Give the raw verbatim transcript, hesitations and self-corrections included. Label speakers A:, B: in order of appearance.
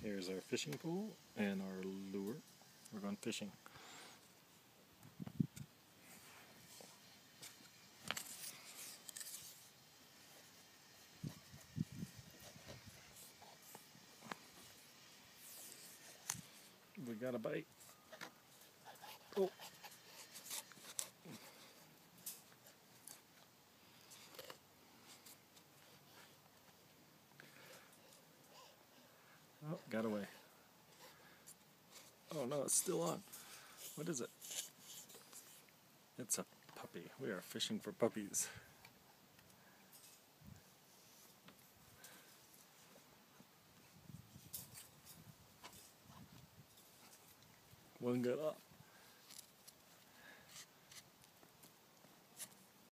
A: Here's our fishing pole and our lure. We're going fishing. We got a bite. Oh. Oh, got away. Oh no, it's still on. What is it? It's a puppy. We are fishing for puppies. One got up.